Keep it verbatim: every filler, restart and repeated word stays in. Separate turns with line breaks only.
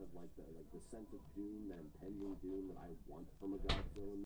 like the like the sense of doom, that impending doom that I want from a Godzilla